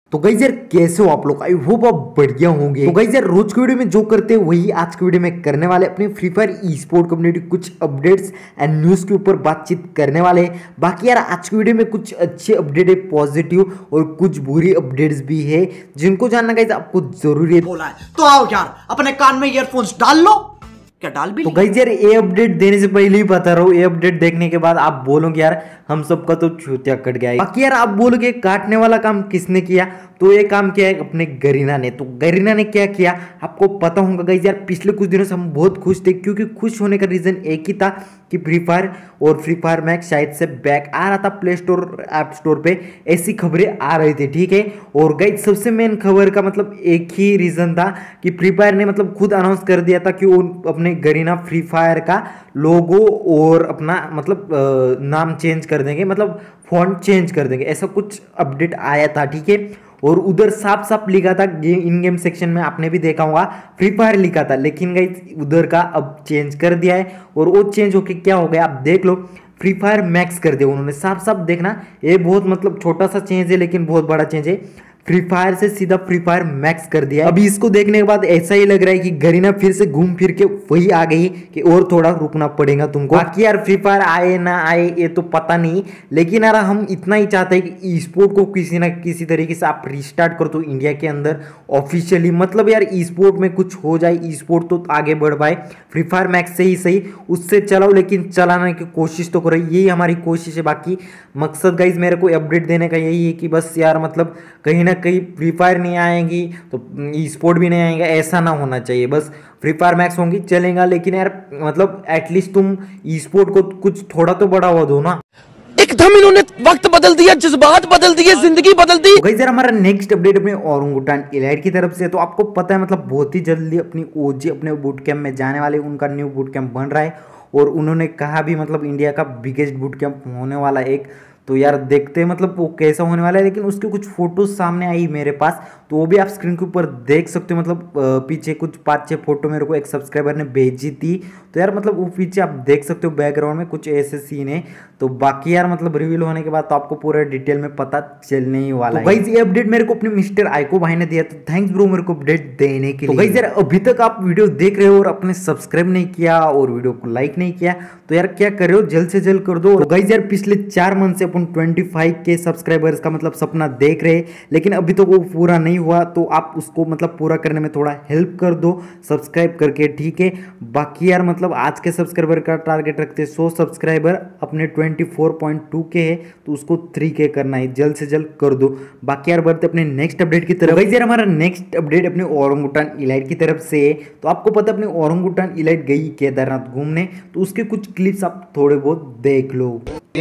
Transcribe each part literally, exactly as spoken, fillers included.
तो गाइस यार कैसे हो आप लोग? आई होप आप बढ़िया होंगे। तो गाइस यार रोज की वीडियो में जो करते हैं वही आज की वीडियो में करने वाले, अपने free fire e sport community कुछ अपडेट्स एंड न्यूज के ऊपर बातचीत करने वाले। बाकी यार आज की वीडियो में कुछ अच्छे अपडेट है पॉजिटिव और कुछ बुरी अपडेट्स भी है जिनको जानना गाइस आपको जरूरी है। बोला है तो आओ यार अपने कान में ईयरफोन्स डाल लो। क्या डाल भी? तो गाइस यार ये अपडेट देने से पहले ही बता रहा हूँ, ये अपडेट देखने के बाद आप बोलोगे यार हम सबका तो छूतिया कट गया है। बाकी यार आप बोलोगे काटने वाला काम किसने किया, तो ये काम किया है अपने गरीना ने। तो गरीना ने क्या किया आपको पता होगा गाइस यार, पिछले कुछ दिनों से हम बहुत खुश थे क्योंकि खुश होने का रीजन एक ही था कि फ्री फायर और फ्री फायर मैक्स शायद से बैक आ रहा था प्ले स्टोर ऐप स्टोर पे, ऐसी खबरें आ रही थी। ठीक है, और गाइस सबसे मेन खबर का मतलब एक ही रीजन था कि फ्री फायर ने मतलब खुद अनाउंस कर दिया था कि वो अपने गरीना फ्री फायर का लोगो और अपना मतलब नाम चेंज कर देंगे, मतलब फॉन्ट चेंज कर देंगे, ऐसा कुछ अपडेट आया था। ठीक है, और उधर साफ साफ लिखा था इन गेम सेक्शन में, आपने भी देखा होगा फ्री फायर लिखा था, लेकिन गाइस उधर का अब चेंज कर दिया है। और वो चेंज होके क्या हो गया आप देख लो, फ्री फायर मैक्स कर दिया उन्होंने। साफ साफ देखना ये बहुत मतलब छोटा सा चेंज है लेकिन बहुत बड़ा चेंज है, फ्री फायर से सीधा फ्री फायर मैक्स कर दिया। अभी इसको देखने के बाद ऐसा ही लग रहा है कि गरीना फिर से घूम फिर के वही आ गई कि और थोड़ा रुकना पड़ेगा तुमको। बाकी यार फ्री फायर आए ना आए ये तो पता नहीं, लेकिन यार हम इतना ही चाहते हैं कि ई स्पोर्ट को किसी ना किसी तरीके से आप रिस्टार्ट कर दो इंडिया के अंदर ऑफिशियली, मतलब यार ई स्पोर्ट में कुछ हो जाए, ई स्पोर्ट तो आगे बढ़ पाए। फ्री फायर मैक्स से ही सही उससे चलाओ, लेकिन चलाने की कोशिश तो करो, यही हमारी कोशिश है। बाकी मकसद गाइज मेरे को अपडेट देने का यही है कि बस यार मतलब कहीं ना कहीं फ्री फायर नहीं आएंगी तो ई स्पोर्ट भी नहीं आएगा, ऐसा ना होना चाहिए। बस फ्री फायर मैक्स होंगी चलेगा, लेकिन यार मतलब एटलीस्ट तुम ई स्पोर्ट को कुछ थोड़ा तो बढ़ावा दो ना। एकदम इन्होंने वक्त बदल दिया, जज्बात बदल दिए, जिंदगी बदल दी। तो गाइस यार हमारा नेक्स्ट अपडेट अपने ओरंगुटान इलाइट की तरफ से, तो आपको पता है मतलब बहुत ही जल्दी अपनी ओजी अपने बूट कैंप में जाने वाले, उनका न्यू बूट कैंप बन रहा है और उन्होंने कहा भी मतलब इंडिया का बिगेस्ट बूट कैंप होने वाला एक। तो यार देखते हैं मतलब वो कैसा होने वाला है, लेकिन उसके कुछ फोटोज सामने आई मेरे पास, तो वो भी आप स्क्रीन के ऊपर देख सकते हो। मतलब पीछे कुछ पाँच छः फोटो मेरे को एक सब्सक्राइबर ने भेजी थी, तो यार मतलब वो पीछे आप देख सकते हो बैकग्राउंड में कुछ ऐसे सीन है। तो बाकी यार मतलब रिवील होने के बाद तो आपको पूरा डिटेल में पता चलने ही वाला है। गाइस ये अपडेट मेरे को अपने मिस्टर आइको भाई ने दिया, तो थैंक्स ब्रो मेरे को अपडेट देने के लिए। तो गाइस यार अभी तक आप वीडियो देख रहे हो और अपने सब्सक्राइब नहीं किया और वीडियो को लाइक नहीं किया, तो यार क्या कर रहे हो, जल्द से जल्द कर दो। और गाइस यार पिछले चार मंथ से अपन पच्चीस के सब्सक्राइबर्स का मतलब सपना देख रहे हैं, लेकिन अभी तो वो पूरा नहीं हुआ, तो आप उसको मतलब पूरा करने में थोड़ा हेल्प कर दो सब्सक्राइब करके। ठीक है, बाकी यार मतलब आज के सब्सक्राइबर का टारगेट रखते हैं सौ सब्सक्राइबर, अपने चौबीस पॉइंट दो के है तो उसको तीन के करना है, जल्द से जल्द कर दो। बाकी यार बढ़ते अपने नेक्स्ट अपडेट की तरफ। गाइस यार हमारा नेक्स्ट अपडेट अपने ओरंगुटान इलाइट की तरफ से है, तो आपको पता है अपने ओरंगुटान इलाइट गई केदारनाथ घूमने, तो उसके कुछ क्लिप्स आप थोड़े बहुत देख लो।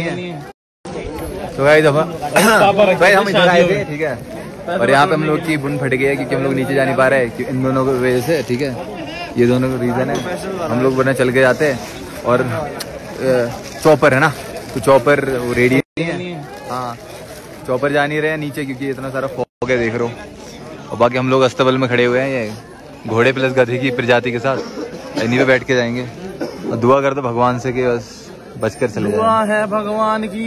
तो भाई दफा भाई हम इधर आए थे, ठीक है, और यहाँ पे हम लोग की बुन फट गई है क्योंकि हम लोग नीचे जा नहीं पा रहे हैं इन दोनों की वजह से। ठीक है, ये दोनों का रीजन है, हम लोग वरना चल के जाते हैं। और चॉपर है ना, तो चॉपर रेडी है, हाँ चॉपर जा नहीं रहे हैं नीचे क्योंकि इतना सारा फॉग है देख रहे हो। और बाकी हम लोग अस्तबल में खड़े हुए हैं ये घोड़े प्लस गधे की प्रजाति के साथ, इन्हीं पे बैठ के जाएंगे और दुआ कर दो भगवान से कि बस बचकर चले जाए। दुआ है भगवान की।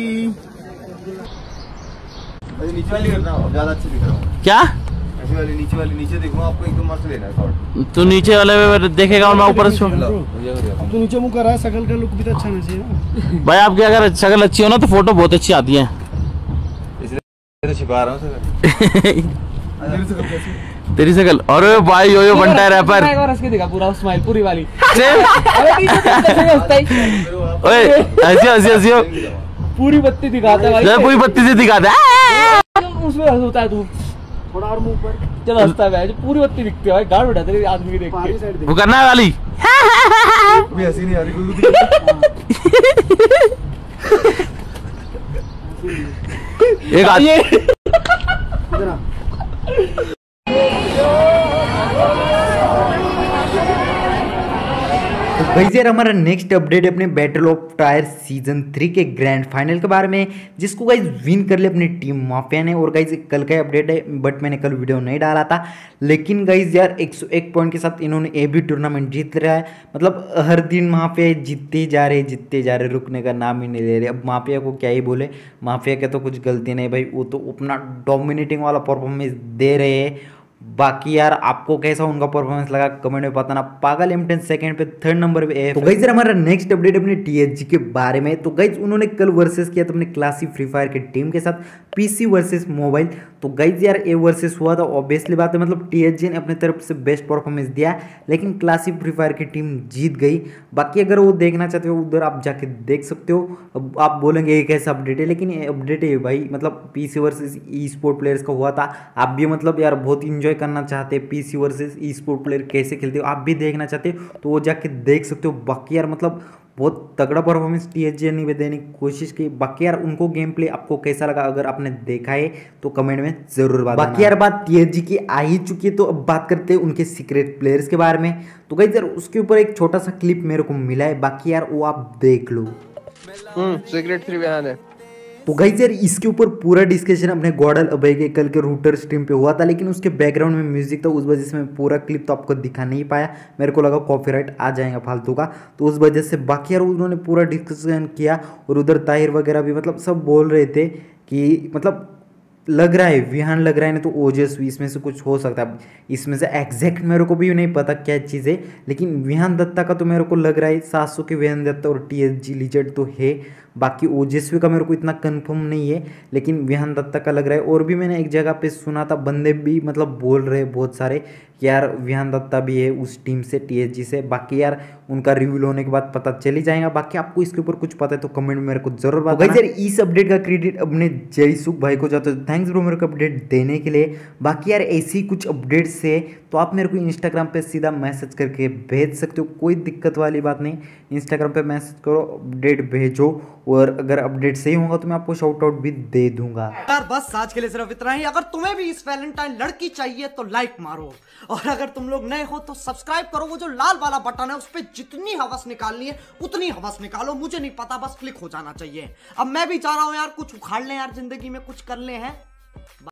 नीचे वाली करना ज्यादा अच्छी दिख रहा हूँ क्या? ऐसी वाली नीचे वाली नीचे देखो आपको एकदम मस्त लेना है शॉट। तू नीचे वाले में देखेगा और मैं ऊपर से तो नीचे मुंह कर रहा है, शकल का लुक भी तो अच्छा नहीं चाहिए भाई। आपकी अगर शक्ल अच्छी हो ना तो फोटो बहुत अच्छी आती है, इसलिए तो छिपा रहा हूँ तेरी शक्ल। और भाई यो यो बनता है रैपर, दिखा पूरा स्माइल पूरी वाली। ओए ऐसी ऐसी ऐसी पूरी बत्ती दिखाता है भाई, पूरी बत्ती से दिखाता है, उसमें हंसता है तू थोड़ा और मुंह पर चल हंसता है भाई, पूरी बत्ती दिखती है भाई, गाड़ बैठा तेरे आदमी की देख के। वो करना है वाली भी हंसी नहीं आ रही एक आदमी। तो गाइस यार हमारा नेक्स्ट अपडेट अपने battle of tier season three के ग्रैंड फाइनल के बारे में, जिसको गाइस विन कर लिया अपनी टीम माफिया ने। और गाइस कल का अपडेट है, बट मैंने कल वीडियो नहीं डाला था, लेकिन गाइस यार एक सौ एक पॉइंट के साथ इन्होंने ये भी टूर्नामेंट जीत रहा है। मतलब हर दिन माफिया जीतते जा रहे जीतते जा रहे, रुकने का नाम ही नहीं ले रहे। अब माफिया को क्या ही बोले, माफिया के तो कुछ गलती नहीं भाई, वो तो अपना डोमिनेटिंग वाला परफॉर्मेंस दे रहे हैं। बाकी यार आपको कैसा उनका परफॉर्मेंस लगा कमेंट में बताना। पागल एम टेन सेकंड पे थर्ड नंबर पे है। तो गाइस यार हमारा नेक्स्ट अपडेट अपने टीएचजी के बारे में। तो गाइस उन्होंने कल वर्सेस किया था अपने क्लासिक फ्री फायर के टीम के साथ, पीसी वर्सेस मोबाइल। तो गाइस यार ये वर्सेस हुआ था, ऑब्वियसली बात है मतलब टीएचजी ने अपने तरफ से बेस्ट परफॉर्मेंस दिया, लेकिन क्लासिक फ्री फायर की टीम जीत गई। बाकी अगर वो देखना चाहते हो उधर आप जाके देख सकते हो। अब आप बोलेंगे ये कैसा अपडेट है, लेकिन ये अपडेट है भाई, मतलब PC versus e sport players का हुआ था। आप भी मतलब यार बहुत इंजॉय करना चाहते हैं, PC versus e sport player कैसे खेलते हो आप भी देखना चाहते हो तो वो जाके देख सकते हो। बाकी यार मतलब बहुत तगड़ा परफॉर्मेंस टीएचजी ने देने की कोशिश की। बाकी यार उनको गेम प्ले आपको कैसा लगा, अगर आपने देखा है तो कमेंट में जरूर बताना। बाकी यार बात टीएचजी की आ ही चुकी है, तो अब बात करते हैं उनके सीक्रेट प्लेयर्स के बारे में। तो गाइस यार उसके ऊपर एक छोटा सा क्लिप मेरे को मिला है, बाकी यार वो आप देख लो। हम्म सीक्रेट थ्री बयान है। तो गाइस यार इसके ऊपर पूरा डिस्कशन अपने गॉडल अभय के कल के रूटर स्ट्रीम पे हुआ था, लेकिन उसके बैकग्राउंड में म्यूजिक था, उस वजह से मैं पूरा क्लिप तो आपको दिखा नहीं पाया, मेरे को लगा कॉपीराइट आ जाएगा फालतू का, तो उस वजह से। बाकी यार उन्होंने पूरा डिस्कशन किया और उधर ताहिर वगैरह भी मतलब सब बोल रहे थे कि मतलब लग रहा है विहान लग रहा है, नहीं तो ओजस्वी, इसमें से कुछ हो सकता है। इसमें से एग्जैक्ट मेरे को भी नहीं पता क्या चीज़ है, लेकिन विहान दत्ता का तो मेरे को लग रहा है सात सौ के विहान दत्ता और टीएचजी लिजेंड तो है। बाकी ओजस्वी का मेरे को इतना कंफर्म नहीं है, लेकिन विहान दत्ता का लग रहा है। और भी मैंने एक जगह पे सुना था, बंदे भी मतलब बोल रहे हैं बहुत सारे कि यार विहान दत्ता भी है उस टीम से टीएचजी से। बाकी यार उनका रिव्यू होने के बाद पता चल ही जाएगा। बाकी आपको इसके ऊपर कुछ पता है तो कमेंट में मेरे को जरूर बताना। यार इस अपडेट का क्रेडिट अपने जयसुख भाई को जाता है, थैंक्स ब्रो मेरे को अपडेट देने के लिए। बाकी यार ऐसी कुछ अपडेट्स है तो आप मेरे को इंस्टाग्राम पे सीधा मैसेज करके भेज सकते हो, कोई दिक्कत वाली बात नहीं। इंस्टाग्राम पे मैसेज करो, अपडेट भेजो, और अगर अपडेट सही होगा तो मैं आपको शाउट आउट भी दे दूंगा। यार बस आज के लिए सिर्फ इतना ही। अगर तुम्हें भी इस वैलेंटाइन लड़की चाहिए तो लाइक मारो, और अगर तुम लोग नए हो तो सब्सक्राइब करो। वो जो लाल वाला बटन है उस पर जितनी हवस निकालनी है उतनी हवस निकालो, मुझे नहीं पता, बस क्लिक हो जाना चाहिए। अब मैं भी चाह रहा हूं यार कुछ उखाड़ लें यार, जिंदगी में कुछ कर ले हैं।